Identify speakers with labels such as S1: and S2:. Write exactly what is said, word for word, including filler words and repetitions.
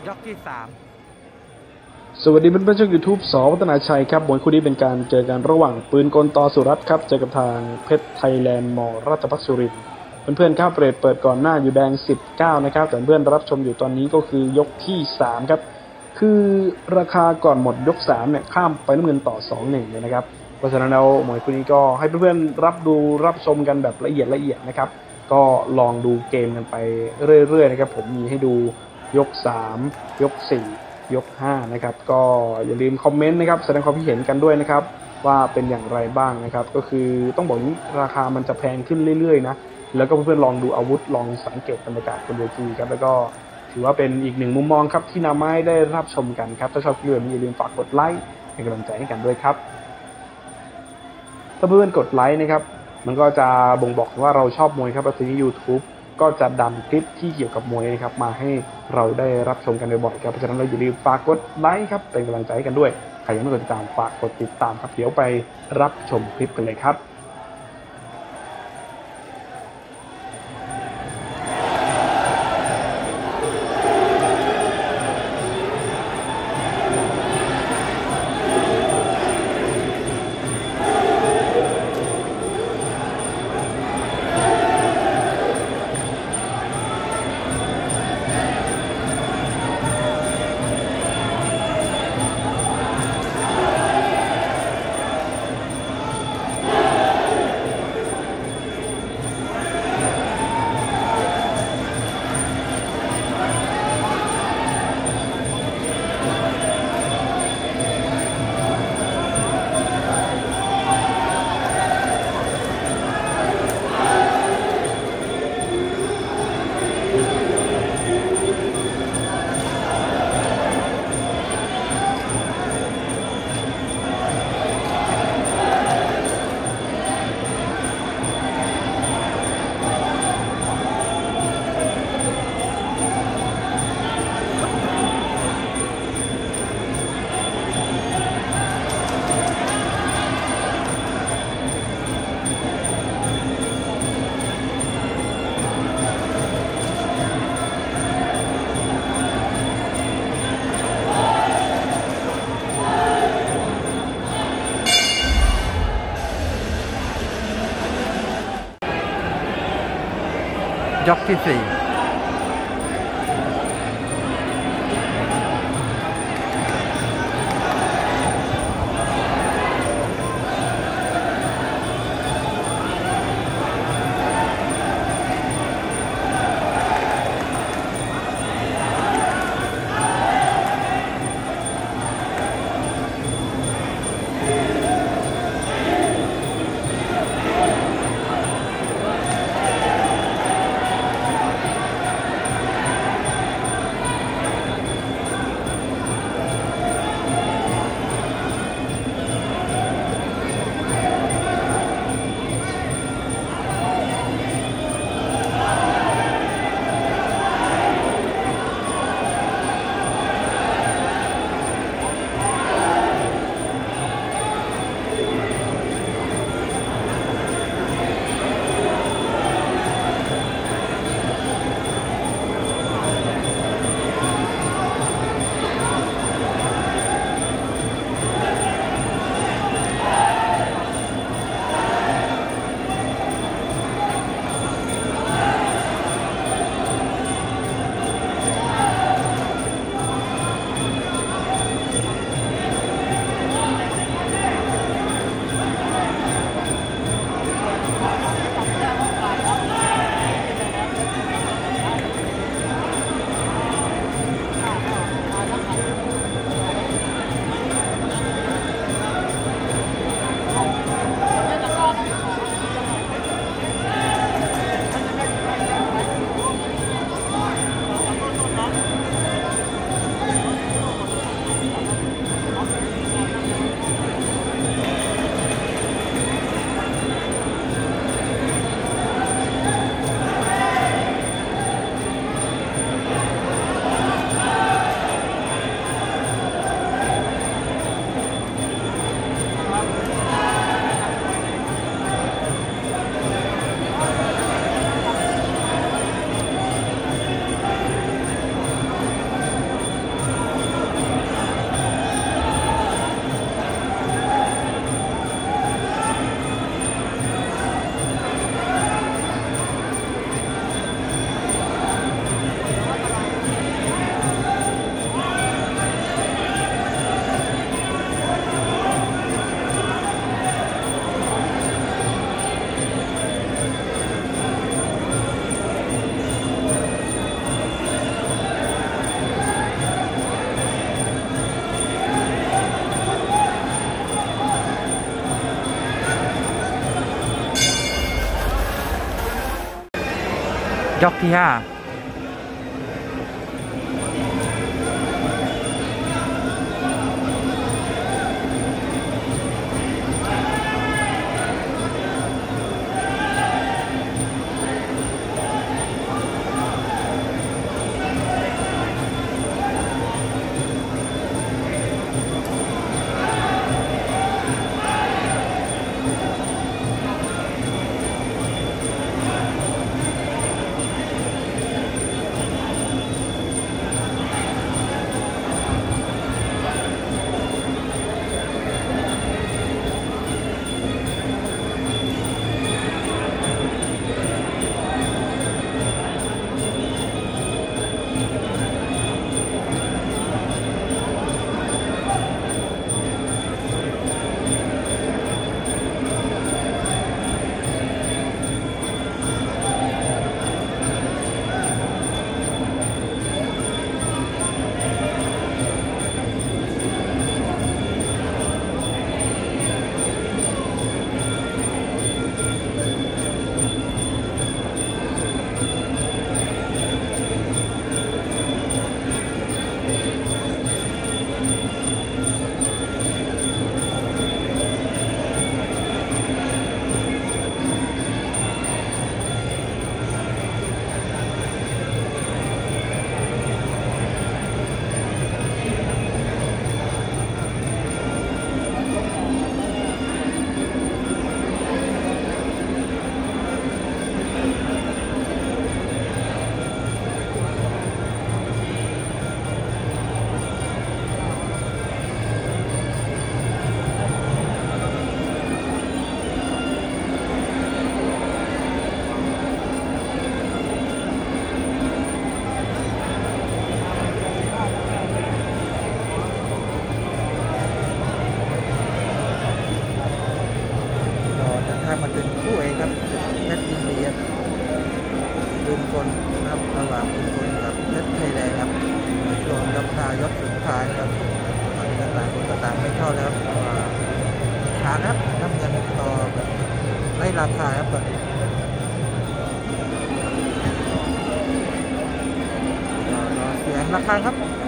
S1: ยกที่สาม
S2: สวัสดีเพื่อนๆช่อง ยูทูบ ส.วัฒนาชัยครับมวยคู่นี้เป็นการเจอกันระหว่างปืนกล ต.สุรัตน์ครับเจอกับทางเพชรไทยแลนด์ม.ราชภัฏสุรินทร์เพื่อนๆครับเรทเปิดก่อนหน้าอยู่แดงสิบเก้านะครับแต่เพื่อนรับชมอยู่ตอนนี้ก็คือยกที่สามครับคือราคาก่อนหมดยกสามเนี่ยข้ามไปน้ำเงินต่อ สองหนึ่ง เลยนะครับเพราะฉะนั้นแล้วมวยคู่นี้ก็ให้เพื่อนๆรับดูรับชมกันแบบละเอียดละเอียดนะครับก็ลองดูเกมกันไปเรื่อยๆนะครับผมมีให้ดูยกสามยกสี่ยกห้านะครับก็อย่าลืมคอมเมนต์นะครับแสดงความคิดเห็นกันด้วยนะครับว่าเป็นอย่างไรบ้างนะครับก็คือต้องบอกนี้ราคามันจะแพงขึ้นเรื่อยๆนะแล้วก็เพื่อนๆลองดูอาวุธลองสังเกตบรรยากาศบนเวทีครับแล้วก็ถือว่าเป็นอีกหนึ่งมุมมองครับที่นำมาให้ได้รับชมกันครับถ้าชอบคลิปแบบนี้อย่าลืมฝากกดไลค์เป็นกำลังใจให้กันด้วยครับถ้าเพื่อนๆกดไลค์นะครับมันก็จะบ่งบอกว่าเราชอบมวยครับแล้วทีนี้ ยูทูบ ก็จะดันคลิปที่เกี่ยวกับมวยนะครับมาให้เราได้รับชมกันบ่อยๆครับเพราะฉะนั้นเราอย่าลืมฝากกดไลค์ครับเป็นกำลังใจให้กันด้วยใครยังไม่กดติดตามฝากกดติดตามครับเดี๋ยวไปรับชมคลิปกันเลยครับ
S1: ยกที่สี่จ็อกที่ห้ามาถึงคู่เอกครับเพชรอินเดียปืนกลครับระหว่างปืนกลกับเพชรไทยแลนด์ครับช่วงราคายกสุดท้ายครับตอนนี้ต่างคนต่างไม่เข้าแล้วขาครับน้ำเงินต่อไล่ราคาครับตอนนี้รอเสียงราคาครับ